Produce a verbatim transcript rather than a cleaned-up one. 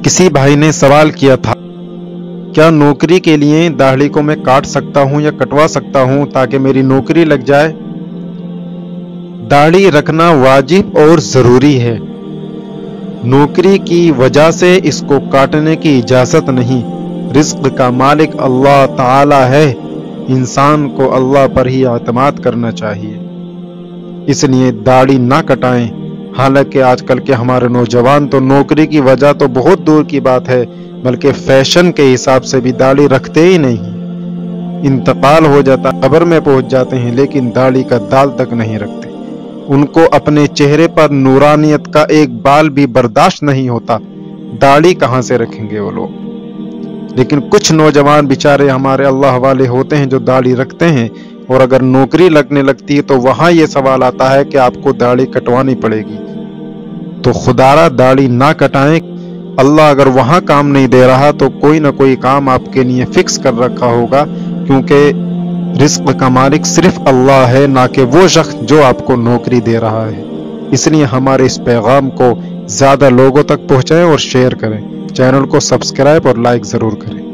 किसी भाई ने सवाल किया था, क्या नौकरी के लिए दाढ़ी को मैं काट सकता हूं या कटवा सकता हूं ताकि मेरी नौकरी लग जाए? दाढ़ी रखना वाजिब और जरूरी है। नौकरी की वजह से इसको काटने की इजाजत नहीं। रिज्क का मालिक अल्लाह ताला है। इंसान को अल्लाह पर ही एतमाद करना चाहिए, इसलिए दाढ़ी ना कटाएं। हालांकि आजकल के हमारे नौजवान तो नौकरी की वजह तो बहुत दूर की बात है, बल्कि फैशन के हिसाब से भी दाढ़ी रखते ही नहीं। इंतकाल हो जाता, कब्र में पहुंच जाते हैं, लेकिन दाढ़ी का दाल तक नहीं रखते। उनको अपने चेहरे पर नूरानियत का एक बाल भी बर्दाश्त नहीं होता, दाढ़ी कहां से रखेंगे वो लोग। लेकिन कुछ नौजवान बेचारे हमारे अल्लाह वाले होते हैं जो दाढ़ी रखते हैं, और अगर नौकरी लगने लगती है तो वहां ये सवाल आता है कि आपको दाढ़ी कटवानी पड़ेगी। तो खुदारा दाढ़ी ना कटाएं। अल्लाह अगर वहां काम नहीं दे रहा तो कोई ना कोई काम आपके लिए फिक्स कर रखा होगा, क्योंकि रिज्क का मालिक सिर्फ अल्लाह है, ना कि वो शख्स जो आपको नौकरी दे रहा है। इसलिए हमारे इस पैगाम को ज्यादा लोगों तक पहुंचाएं और शेयर करें। चैनल को सब्सक्राइब और लाइक जरूर करें।